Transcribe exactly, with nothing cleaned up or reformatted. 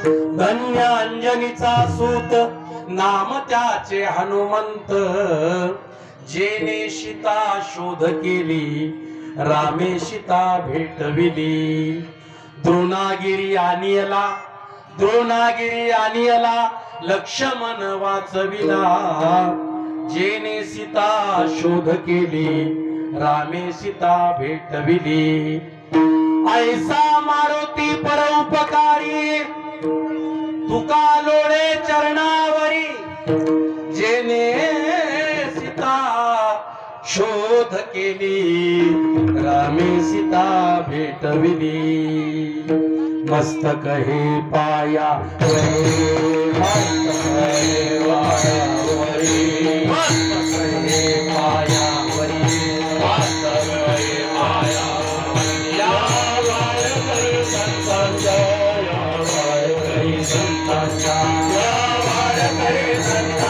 धन्य अंजनीचा सूत नाम त्याचे हनुमंत, जेने सीता शोध केली रामे सीता भेटविली। द्रोणागिरी आणियला द्रोणागिरी आणियला लक्ष्मण वाचविला, जेने सीता शोध केली रामे सीता भेटविली। ऐसा मारुती परोपकारी तुका लोळे चरणावरी, जेने सीता शोध केली रामे सीता भेटविली। मस्तक हे पाया मस्तक हे पायावरी, मस्तक हे पायावरी, मस्तक हे पायावरी। या वारकरी संतांच्या, या वारकरी संतांच्या, या वारकरी संतांच्या